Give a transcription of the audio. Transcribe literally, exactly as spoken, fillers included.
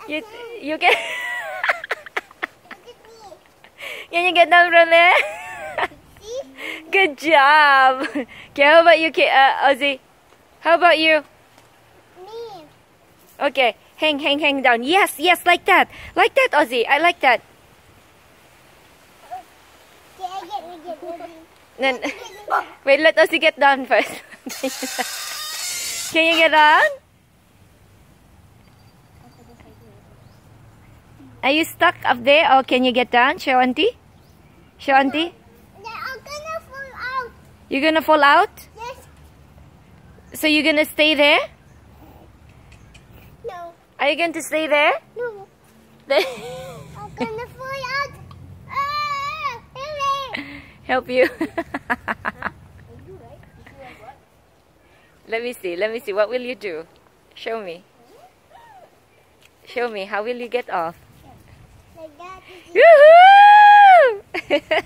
You, you can... Can you get down from there? Good job. Okay, how about you, uh, Ozzy? How about you? Me. Okay, hang, hang, hang down. Yes, yes, like that. Like that, Ozzy. I like that. Then, wait, let Ozzy get down first. Can you get down? Are you stuck up there, or can you get down? Show auntie. Show auntie. I'm gonna fall out. You're gonna fall out? Yes. So you're gonna stay there? No. Are you going to stay there? No. Then I'm gonna fall out. Ah, help me. help you. Let me see. Let me see. What will you do? Show me. Show me. How will you get off? Like that. Woohoo!